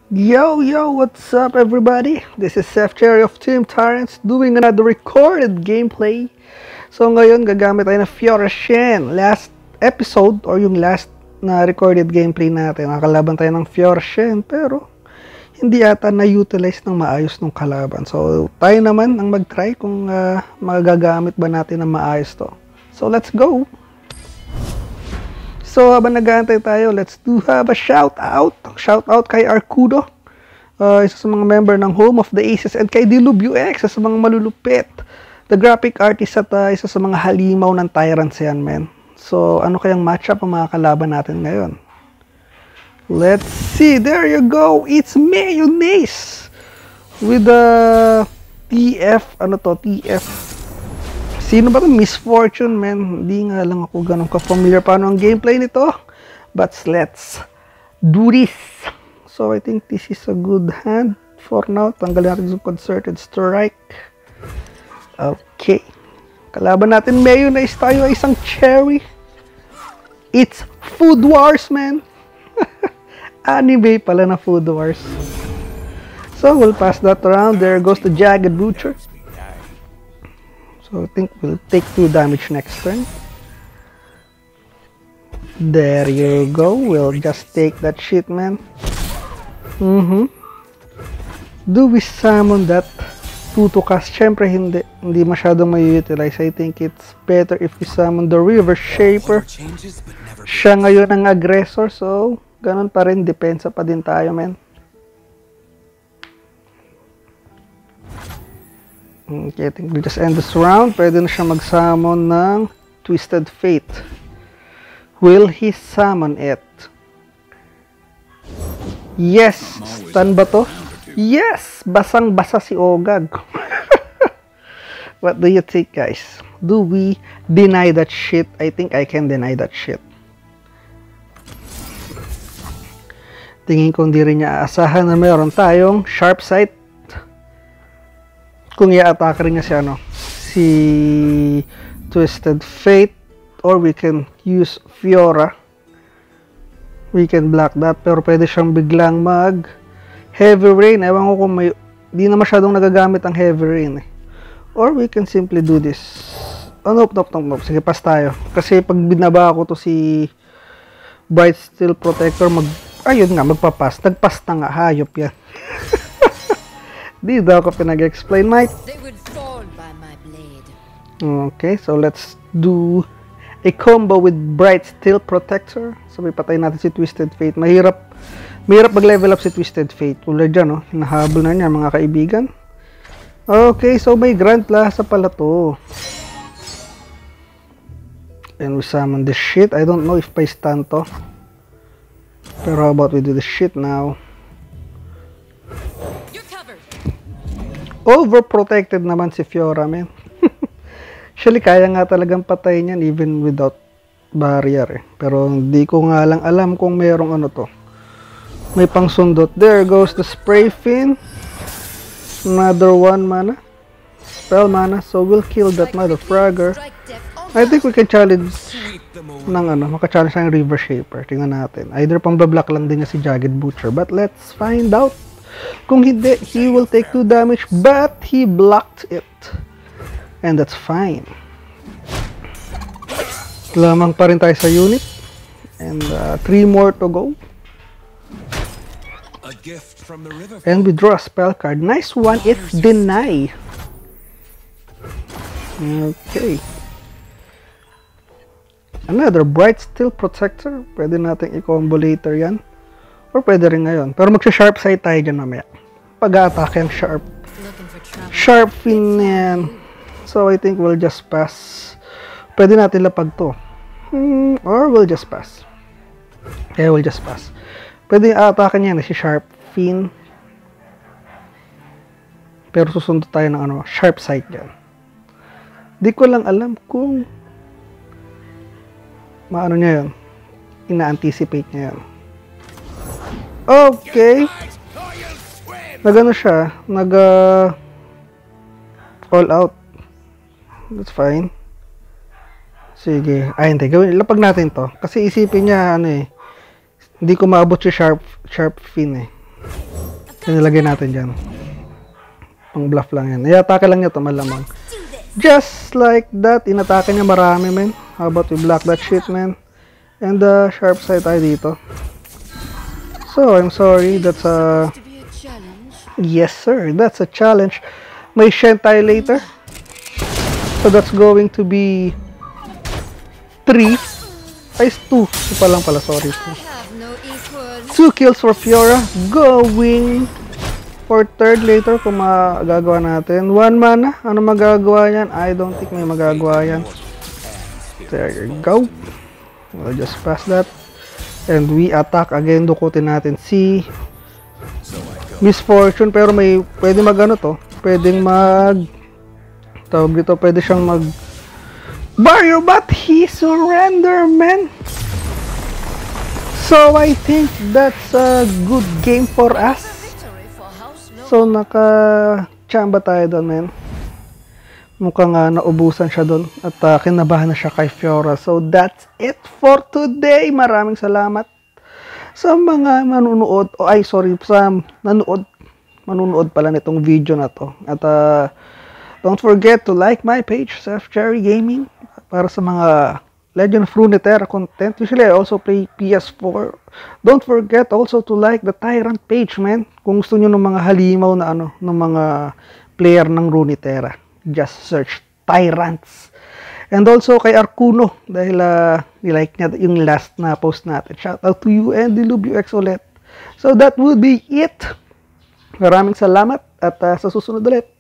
Yo, what's up everybody? This is Seth Cherry of Team Tyrants doing another recorded gameplay. So ngayon gagamit tayo ng Fiora Shen. Last episode or yung last na recorded gameplay natin, nakalaban tayo ng Fiora Shen pero hindi ata na-utilize ng maayos ng kalaban. So tayo naman ang mag-try kung magagamit ba natin ng maayos to. So let's go! So habang nag-aantay tayo, let's have a shout out kay Arcudo, isa sa mga member ng Home of the Aces, and kay Dilubio X, isa sa mga malulupit, the graphic artist at isa sa mga halimaw ng Tyrants yan, men. So ano kayang matchup ang mga kalaban natin ngayon? Let's see, there you go, it's Mayonnaise with the TF. Sino ba 'to? Misfortune, man. Hindi nga lang ako ganun ka-familiar paano ang gameplay nito. But let's do this. So I think this is a good hand for now. Tanggalin natin yung concerted strike. Okay. Kalaban natin Mayonnaise, tayo ay isang cherry. It's Food Wars, man. Anime pala na Food Wars. So we'll pass that around. There goes the Jagged Butcher. So I think we'll take 2 damage next turn. There you go. We'll just take that shit, man. Do we summon that Tutukas? Syempre hindi masyadong may-utilize. I think it's better if we summon the River Shaper. Siya ngayon ang aggressor, so ganun pa rin, depensa pa din tayo, man. Okay, I think we'll just end this round. Pwede na siya mag-summon ng Twisted Fate. Will he summon it? Yes! Stun ba to? Yes! Basang-basa si Ogag. What do you think, guys? Do we deny that shit? I think I can deny that shit. Tingin ko hindi rin niya aasahan na mayroon tayong Sharp Sight. Kung i-attack rin niya si Twisted Fate, or we can use Fiora, we can block that, pero pwede siyang biglang mag Heavy Rain. Ewan ko kung di na masyadong nagagamit ang Heavy Rain or we can simply do this. Oh, nope. Sige, pass tayo, kasi pag binaba ko to si Bright Steel Protector, ayun nga, magpapass. Nagpass na nga, hayop yan. Di daw ko pinag-explain, mate. Okay, so let's do a combo with Bright Steel Protector. Sabay patay natin si Twisted Fate. Mahirap mag-level up si Twisted Fate. Tulad dyan, no? Hinahabol na niya, mga kaibigan. Okay, so may Grand Plaza pala to. And we summon this shit. I don't know if pa stun to. Pero how about we do this shit now? Overprotected naman si Fiora, man. Actually, kaya nga talagang patayin yan even without barrier, Pero hindi ko nga lang alam kung merong to. May pangsundot. There goes the Spray Fin. Another 1 mana. Spell mana. So we'll kill that motherfragger. I think we can challenge maka-challenge ng River Shaper. Tingnan natin. Either pang bablock lang din niya si Jagged Butcher. But let's find out. Kung hindi, he will take 2 damage, but he blocked it. And that's fine. Lamang pa rin tayo sa unit. And 3 more to go. And we draw a spell card. Nice one, it's Deny. Okay. Another Bright Steel Protector. Pwede natin i-combo later yan. Or pwede rin ngayon. Pero magsha-sharp sight tayo dyan mamaya. Pag-a-attack yung sharp fin yan. So I think we'll just pass. Pwede natin lapag to. Or we'll just pass. Yeah, we'll just pass. Pwede a-attack niya si sharp fin. Pero susunod tayo ng sharp sight dyan. Di ko lang alam kung maano niya yun. Ina-anticipate niya yun. Okay. Nagano siya, all out. That's fine. Sige. Ay, hindi. Lapag natin to. Kasi isipin niya, hindi ko maabot si sharp fin Nilagay natin dyan. Pang bluff lang yan. I-atake lang niya ito malamang. Just like that. Inatake niya marami, men. How about we block that shit, man? And sharp side tayo dito. So, I'm sorry. That's a... Yes, sir. That's a challenge. May Shen tayo later. So, that's going to be 3. Ay, 2. 2 pa lang pala. Sorry. 2 kills for Fiora. Going for third later kung magagawa natin. 1 mana. Ano magagawa yan? I don't think may magagawa yan. There you go. We'll just pass that. And we attack again. Dukutin natin si Misfortune. Pero may pwede mag ano to. Pwedeng mag tawag dito. Pwede siyang mag barrier, but he surrender, man. So I think that's a good game for us. So, naka-chamba tayo doon, men. Mukhang naubusan siya doon. At kinabahan na siya kay Fiora. So, that's it for today. Maraming salamat sa mga manunood. Sa manunood pala nitong video na to. At don't forget to like my page, Seth Cherry Gaming. Para sa mga Legend of Runeterra content. Usually, I also play PS4. Don't forget also to like the Tyrant page, man. Kung gusto nyo ng mga halimaw na ng mga player ng Runeterra. Just search Tyrants. And also kay Arcuno, dahil nilike niya yung last na post natin. Shout out to you and DiluBUX ulit. So that would be it. Maraming salamat at sa susunod ulit.